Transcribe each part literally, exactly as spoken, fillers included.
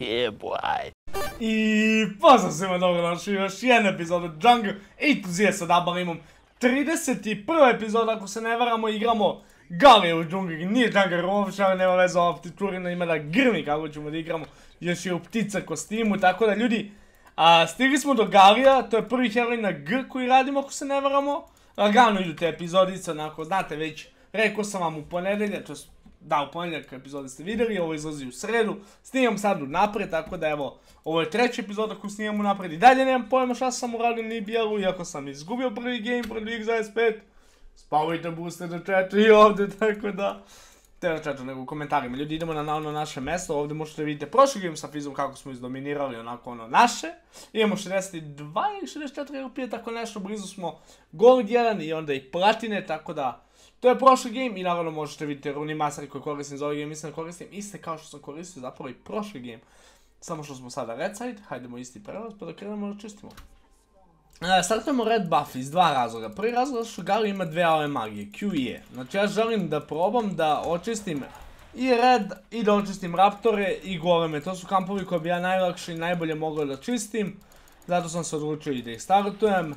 Yeah, boy. I pozdrav svima, dobrodošli u još jedan epizod od Jungle Enthusiast. Dabar imam trideset prva epizoda, ako se ne varamo, igramo Galija u džungli. Nije Jungle uopće, nema veze, ova ptičurina ima da grmi kako ćemo da igramo. Još je u ptica kostimu, tako da ljudi, a, stigli smo do Galija, to je prvi heroj na G koji radimo, ako se ne varamo. Lagano idu te epizodice, onako, znate već, rekao sam vam u ponedeljak, to je, da, u ponedeljak epizode ste vidjeli, ovo izlazi u sredu, snimam sad unaprijed, tako da evo, ovo je treća epizoda koju snimam unaprijed i dalje nemam pojma šta sam uradio ni bijelu, iako sam izgubio prvi game protiv X dvadeset pet, spavajte booste do chatu i ovdje, tako da, te na chatu nego u komentarima. Ljudi, idemo na ono naše mesto, ovdje možete vidjeti prošli game sa Fizom kako smo izdominirali onako ono naše, imamo šezdeset dva ili šezdeset četiri rupije, tako nešto, blizu smo Gold jedan i onda i Platine, tako da, to je prošli game i naravno možete vidjeti runi masari koji koristim za ovaj game, mislim da koristim iste kao što sam koristio zapravo i prošli game. Samo što smo sada red side, hajdemo isti prelaz pa da krenemo da čistimo. E, startujemo red buff iz dva razloga. Prvi razlog je što Gali ima dve A O E magije, Q i E. Znači ja želim da probam da očistim i red i da očistim raptore i goleme. To su kampovi koje bi ja najlakše i najbolje mogao da čistim. Zato sam se odlučio i da ih startujem.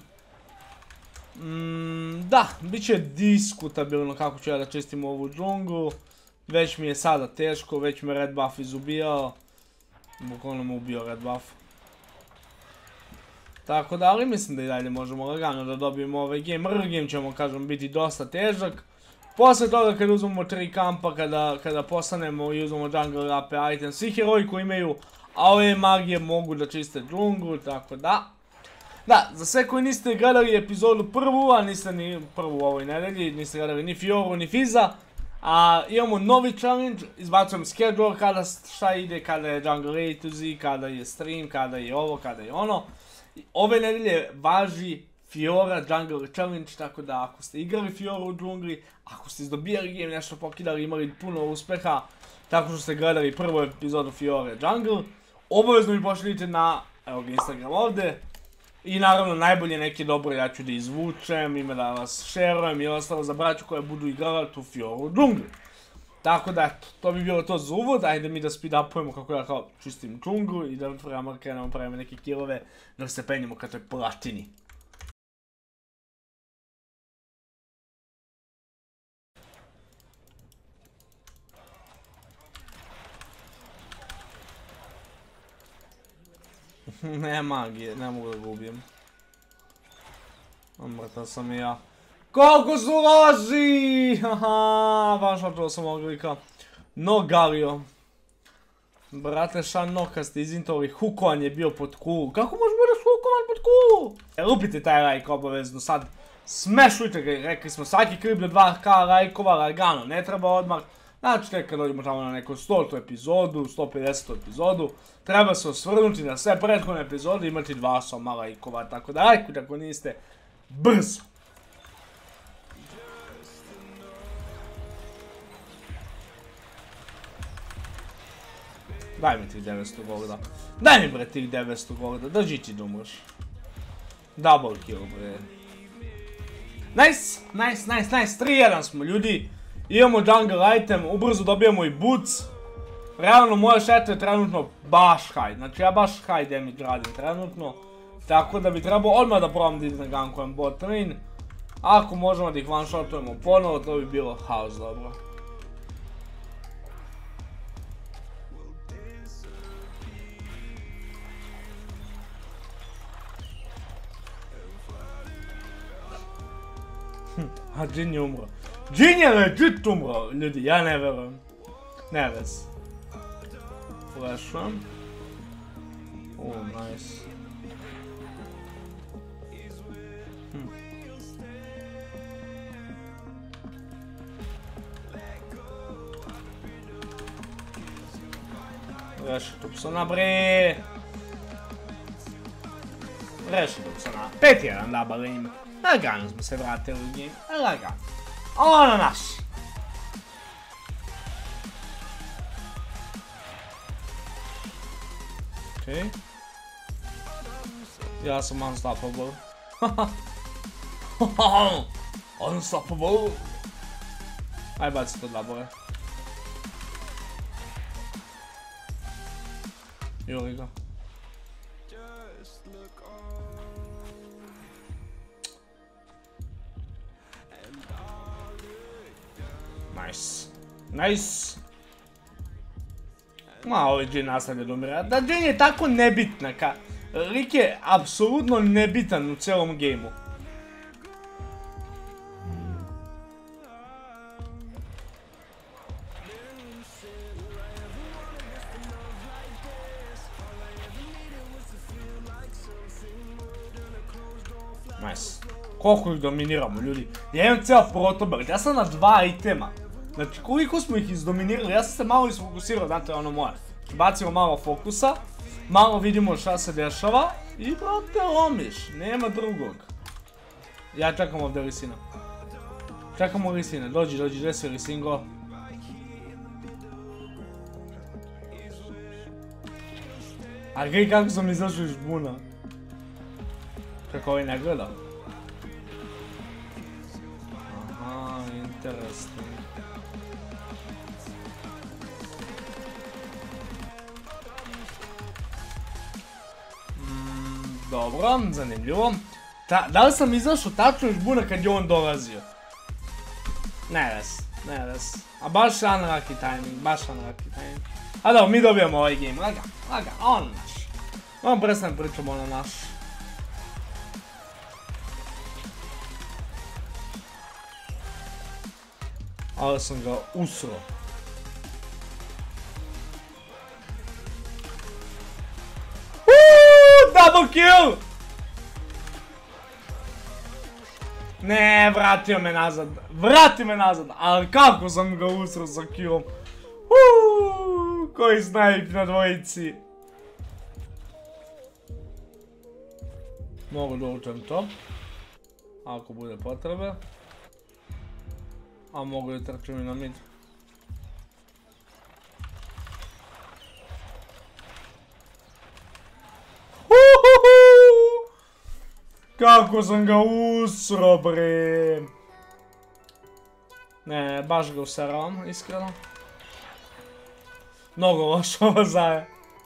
Mm, da, bit će diskutabilno kako ću ja da čistim ovu džunglu. Već mi je sada teško, već me red buff izubijao. Bukvalno mu ubio red buff. Tako da, ali mislim da i dalje možemo lagano da dobijemo ovaj game. Rr game ćemo, kažem, biti dosta težak. Posle toga kada uzmemo tri kampa, kada, kada postanemo i uzmemo jungle A P item, svi heroji koji imaju A O E magije mogu da čiste džunglu, tako da. Da, za sve koji niste gledali epizodu prvu, a niste ni prvu u ovoj nedelji, niste gledali ni Fioru ni Fiza, a imamo novi challenge, izbacujem schedule kada šta ide, kada je Jungle A to Z, kada je stream, kada je ovo, kada je ono. Ove nedelje važi Fiora Jungle Challenge, tako da ako ste igrali Fioru u džungli, ako ste izdobijali game, nešto pokidali, imali puno uspeha, tako što ste gledali prvu epizodu Fiore Jungle, obavezno mi pošaljite na, evo ga, Instagram ovdje. I naravno najbolje neke dobro ja ću da izvučem, ime da vas šerujem i ostalo za braću koje budu igrali tu Fioru u džungli. Tako da eto, to bi bilo to za uvod, ajde mi da speed upujemo kako ja kao čistim džunglu i da prema krenemo pravimo neke killove da se penjemo ka toj platini. Ne magije, ne mogu da ga ubijem. Mrtav sam i ja. Koliko su loži! Haha, baš očeo sam ovog lika. No Galio. Brate, šano, kad ste izintovali, hukovan je bio pod kulu. Kako može budeš hukovan pod kulu? E, lupite taj like obavezno sad. Smešujte ga, rekli smo svaki klip do dva K lajkova, lagano, ne treba odmah. Znači, tek kad dođemo tamo na neku stotu epizodu, sto pedesetu epizodu, treba se osvrnuti na sve prethodne epizode i imati dva soma lajkova, tako da lajkujte ako niste, brzo! Daj mi tih devetsto golda. Daj mi bre tih devetsto golda, drži ti da umreš. Double kill bre. Nice, nice, nice, nice, tri jedan smo ljudi. Imamo jungle item, ubrzo dobijamo i boots. Realno moja šeta je trenutno baš high, znači ja baš high damage radim trenutno. Tako da bi trebao odmah da probam da idem gankujem bot lane. Ako možemo da ih one shotujemo ponovo, to bi bilo haos dobro. A Jin je umro. Jin je legit umro, ljudi, ja ne verujem. Ne vez. Flasham. Oh, nice. Hm. Reši Tupsona bre. Reši Tupsona. pet jedan double aim. Lagano smo se vratili u game, lagano. Ono naš. Okej. Ja sam unstoppable. Unstoppable. Aj baci to dva boje. Juri ga. Nice. Nice. Ma, ovaj Jhin nastavlja da umire. Da, Jhin je tako nebitna. Ka... Lik je apsolutno nebitan u celom gejmu. Nice. Koliko ih dominiramo, ljudi. Ja imam ceo protobert, ja sam na dva itema. Znači, koliko smo ih izdominirali, ja sam se malo isfokusirao, znate, ono moje. Bacimo malo fokusa, malo vidimo šta se dešava i, brate, lomiš, nema drugog. Ja čekam ovdje Lisina. Čekamo Lisina, dođi, dođi, gdje si Lisingo? A gledaj kako sam izašao iz buna. Kako ovaj ne gleda? Aha, interesting. Mm, dobro, zanimljivo. Ta, da li sam izašao tačno iz buna kad je on dolazio? Ne res, ne res. A baš unlucky timing, baš unlucky timing. A da, mi dobijamo ovaj game, laga, laga, on naš. On prestanem pričamo na naš. Ali sam ga usro. Uuuu, double kill! Ne, vratio me nazad, vrati me nazad, ali kako sam ga usro sa killom. Uuuu, koji snajp na dvojici. Mogu da učem to, ako bude potrebe. A mogu da trčim i na mid. Kako sam ga usro, bre. Ne, baš ga usaravam, iskreno. Mnogo loš ovo zaje.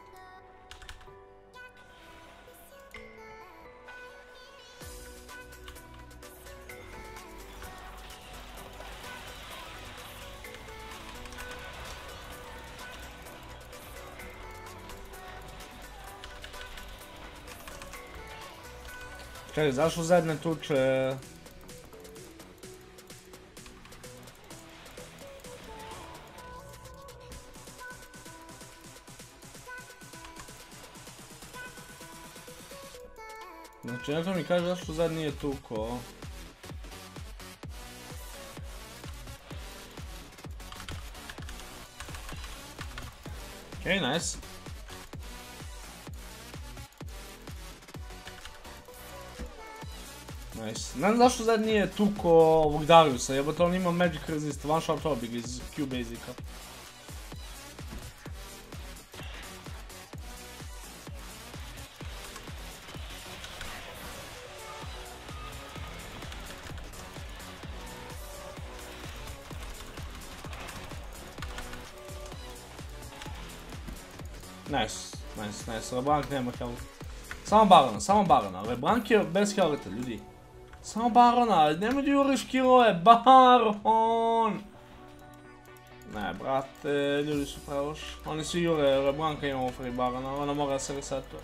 Čekaj, zašto zadnje tuče? Znači, nešto mi kaže zašto zadnje nije tuko. Okej, nice. Nice. Ne znam zašto zadnje nije tuko ovog Dariusa, jebote on ima magic resist, one shot obig iz Q basica. Nice, nice, nice, LeBlanc nema health. Samo Barona, samo Barona, LeBlanc je bez health, ljudi. Samo Barona, nemoj da juriš killove, Baron! Ne, brate, ljudi su preloš. Oni svi jure, LeBlanca imamo free Barona, ona mora se resetuje.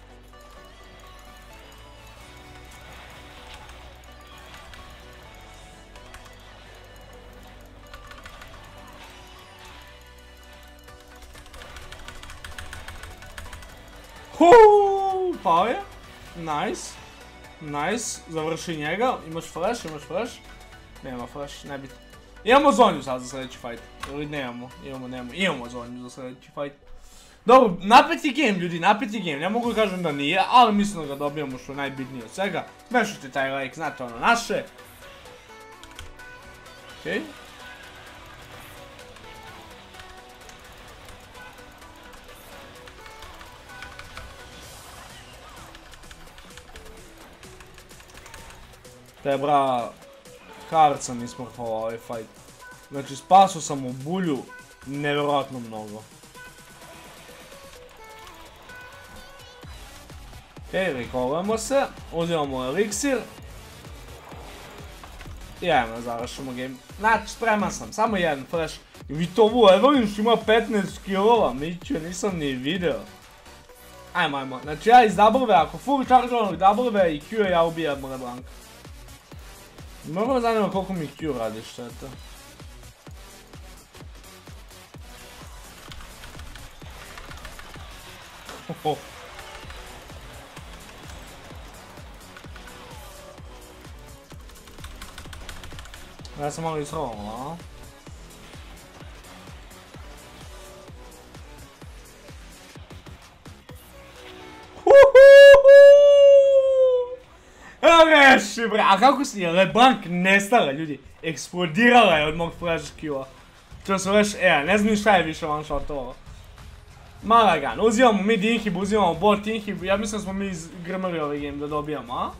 Huuu, pao je. Nice. Nice, završi njega, imaš flash, imaš flash. Nema flash, nebitno. Imamo zonju sad za sljedeći fight. Ili nemamo, imamo, nemamo, imamo zonju za sljedeći fight. Dobro, napeti game ljudi, napeti game, ne mogu kažem da nije, ali mislim da ga dobijamo što je najbitnije od svega. Smešujte taj like, znate ono naše. Okej. Te bra, hard sam ismrfao ovaj fight. Znači spasao sam u bulju nevjerojatno mnogo. Okej, rekolujemo se, uzimamo eliksir. I ajmo da završimo game. Znači, spreman sam, samo jedan flash. I vi to ovo, Evelyn što ima petnaest skillova, Miću, nisam ni video. Ajmo, ajmo, znači ja iz W, ako full charge onog W i Q ja ubijam LeBlanca. Možda me zanima koliko mi Q radi šteta. Hoho. Ja sam malo isrovalo, a? Reši bre, a kako si je LeBlanc nestala ljudi, eksplodirala je od mog flash Q-a. To su već, e, ne znam šta je više one shot ovo. Malagan, uzimamo mid inhib, uzimamo bot inhib, ja mislim da smo mi izgrmali ovaj game da dobijamo, a?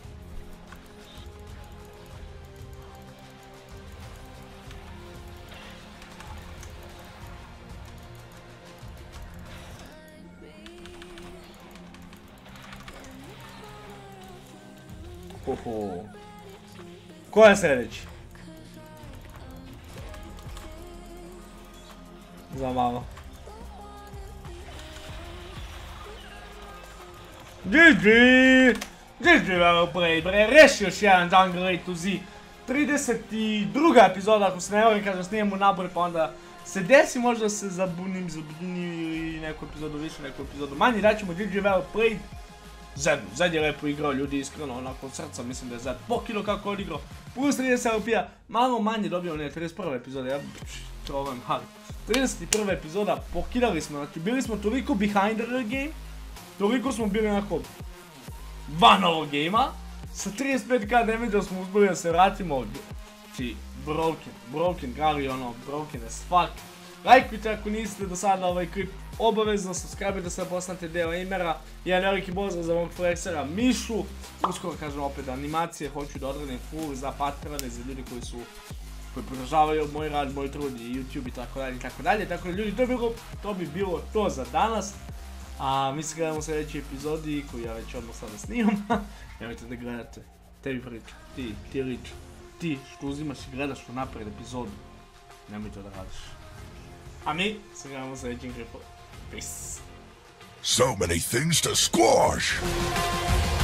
Oho. Ko je sljedeći? Za malo. G G! G G Veloplay, bre, reši još jedan Jungle A to Z. trideset druga epizoda, ako se ne varam, kažem, snimamo nabor, pa onda se desi možda se zabunim, zabunim ili neku epizodu više, neku epizodu manje, daćemo G G Veloplay. Zed, Zed je lepo igrao, ljudi, iskreno, onako od srca, mislim da je Zed pokilo kako odigrao, plus trideset L P-a, malo manje dobio one trideset prve epizode, ja trovam hali. trideset prva epizoda, pokidali smo, znači bili smo toliko behind the game, toliko smo bili onako van ovog game-a, sa trideset pet k damage-a smo uspjeli da se vratimo, znači, broken, broken, Gary, ono, broken as fuck. Lajkujte ako niste do sada ovaj klip, obavezno subscribe-ite se da postanete deo Imera. Jedan veliki pozdrav za mog flexera Mišu. Uskoro kažem opet animacije, hoću da odradim full za patrone, za ljudi koji su, koji podržavaju moj rad, moj trud i YouTube i tako dalje i tako dalje. Tako da ljudi, to, bilo, to bi bilo to za danas. A mi se gledamo u sljedećoj epizodi koju ja već odmah sada snimam. Nemojte da gledate, tebi priču, ti, ti lič, ti što uzimaš i gledaš unaprijed epizodu. Nemoj to da radiš. A mi se gledamo u sljedećem klipu. Peace. So many things to squash!